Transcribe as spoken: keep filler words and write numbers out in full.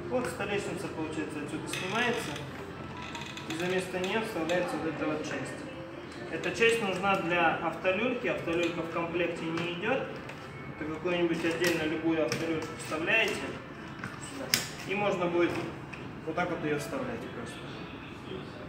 Вот столешница, получается, отсюда снимается, и за место нее вставляется вот эта вот часть. Эта часть нужна для автолюльки, автолюлька в комплекте не идет. Это какую-нибудь отдельно любую автолюльку вставляете сюда, и можно будет вот так вот ее вставлять просто.